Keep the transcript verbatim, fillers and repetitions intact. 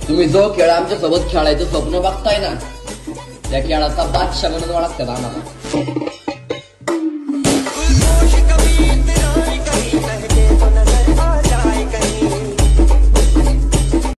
तुम्ही जो खेळ आमच्या सोबत खेळायचं स्वप्न बघताय ना, त्या खेळाचा बादशाह म्हणून ओळखतात आम्हाला.